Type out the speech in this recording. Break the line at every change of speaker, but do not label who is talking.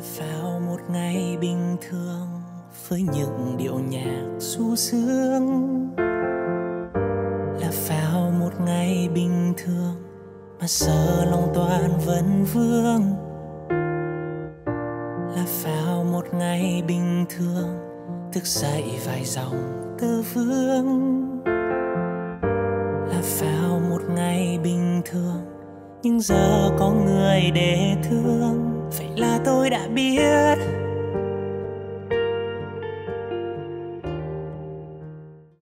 vào một ngày bình thường với những điệu nhạc du dương, là vào một ngày bình thường mà giờ lòng toàn vẫn vương, là vào một ngày bình thường thức dậy vài dòng tơ vương, là vào một ngày bình thường nhưng giờ có người để thương. Vậy là tôi đã biết